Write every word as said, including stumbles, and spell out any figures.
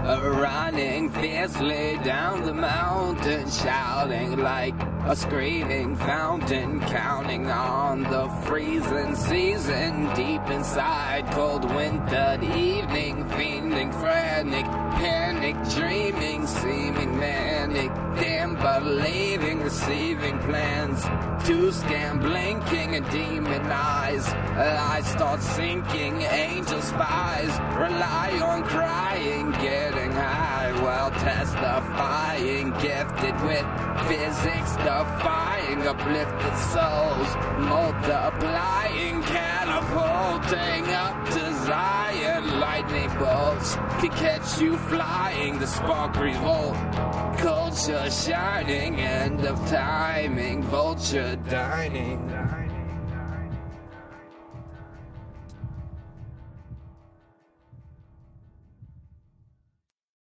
running fiercely down the mountain, shouting like a screaming fountain, counting on the freezing season deep inside. Cold wintered evening, fiending frantic, panic, dreaming, seeming manic, damn believing, receiving plans to scam, blinking and demon eyes. I start sinking, angel spies rely on crying, getting high while testifying, gifted with physics, defying uplifted souls, multiplying, catapulting up to Zion. Lightning bolts to catch you flying, the spark revolt, culture shining, end of timing, vulture dining.